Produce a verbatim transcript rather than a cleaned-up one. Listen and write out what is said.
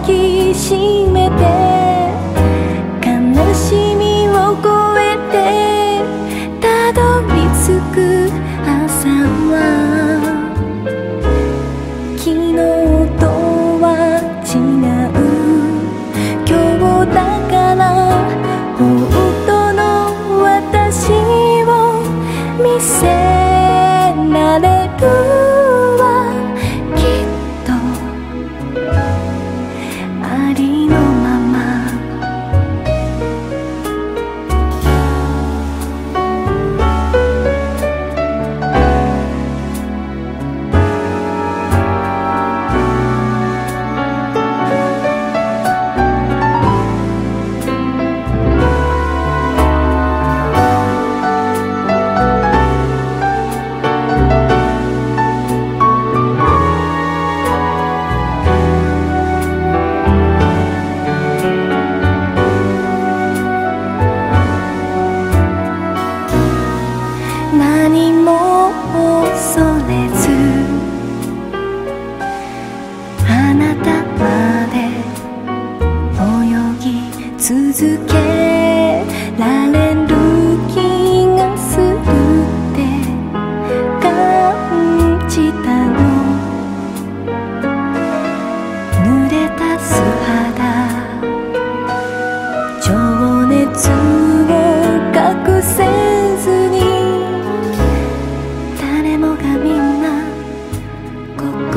きしめて悲しみを越えてたどり着く朝は昨日とは違う今日だから本当の私を見せられるありのまま何も恐れずあなたまで泳ぎ続けられる気がするって感じたの濡れた素肌情熱を隠せずに誰もがみんなここ